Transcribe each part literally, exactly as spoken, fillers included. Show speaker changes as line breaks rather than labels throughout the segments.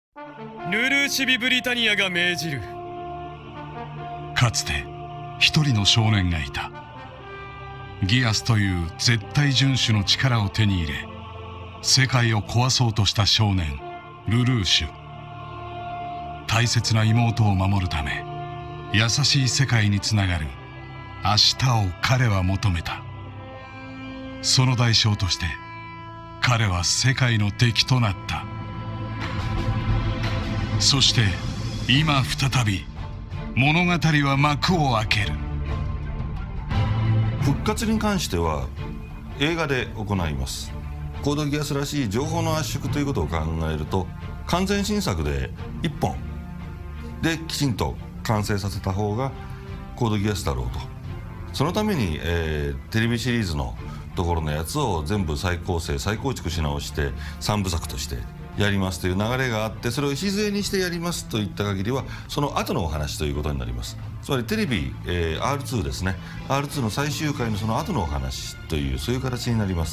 ルルーシビ・ブリタニアが命じる。
かつて一人の少年がいた。ギアスという絶対遵守の力を手に入れ、世界を壊そうとした少年ルルーシュ。大切な妹を守るため、優しい世界につながる明日を彼は求めた。その代償として彼は世界の敵となった。そして今再び物語は幕を開ける。
復活に関しては映画で行います。コードギアスらしい情報の圧縮ということを考えると、完全新作でいっぽんできちんと完成させた方がコードギアスだろうと。そのために、えー、テレビシリーズのところのやつを全部再構成再構築し直してさんぶさくとしてやりますという流れがあって、それを礎にしてやりますといった限りはその後のお話ということになります。つまりテレビ、えー、アールツー ですね。 アールツー の最終回のその後のお話という、そういう形になります。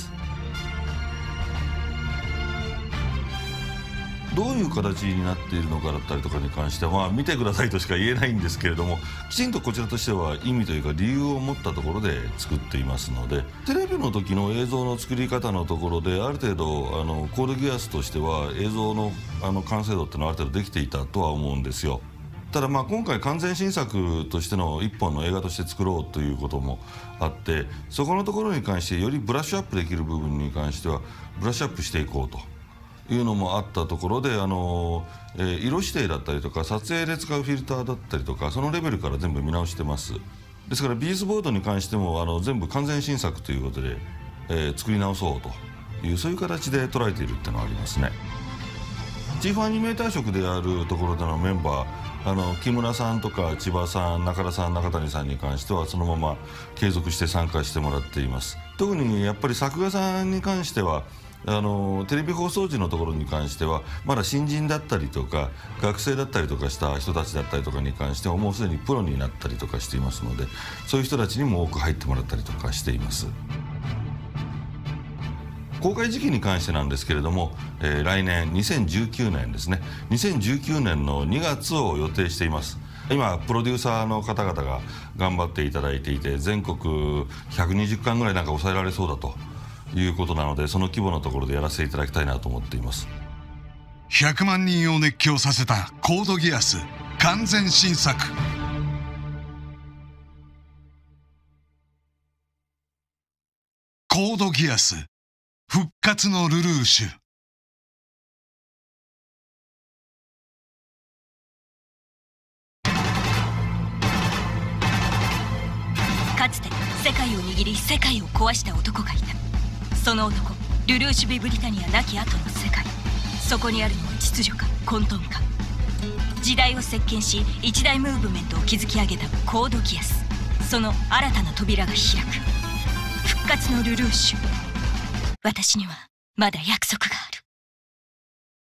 どういう形になっているのかだったりとかに関しては、まあ、見てくださいとしか言えないんですけれども、きちんとこちらとしては意味というか理由を持ったところで作っていますので、テレビの時の映像の作り方のところである程度あのコードギアスとしては映像のあの完成度っていうのはある程度できていたとは思うんですよ。ただまあ今回完全新作としての一本の映画として作ろうということもあって、そこのところに関してよりブラッシュアップできる部分に関してはブラッシュアップしていこうというのもあったところで、あの、えー、色指定だったりとか撮影で使うフィルターだったりとか、そのレベルから全部見直してます。ですからビーズボードに関してもあの全部完全新作ということで、えー、作り直そうという、そういう形で捉えているっていうのはありますね。チーフアニメーター職であるところでのメンバー、あの木村さんとか千葉さん、中田さん、中谷さんに関してはそのまま継続して参加してもらっています。特にやっぱり作画さんに関してはあのテレビ放送時のところに関してはまだ新人だったりとか学生だったりとかした人たちだったりとかに関してはもうすでにプロになったりとかしていますので、そういう人たちにも多く入ってもらったりとかしています。公開時期に関してなんですけれども、えー、来年にせんじゅうきゅうねんですね、にせんじゅうきゅうねんのにがつを予定しています。今プロデューサーの方々が頑張っていただいていて、全国ひゃくにじゅっかんぐらいなんか抑えられそうだということなので、その規模のところでやらせていただきたいなと思っています。
ひゃくまんにんを熱狂させたコードギアス完全新作。コードギアス復活のルルーシュ。
かつて世界を握り世界を壊した男がいた。その男、ルルーシュ・ビ・ブリタニア亡き後の世界。そこにあるのは秩序か混沌か。時代を席巻し一大ムーブメントを築き上げたコードギアス。その新たな扉が開く。復活のルルーシュ。私にはまだ約束がある。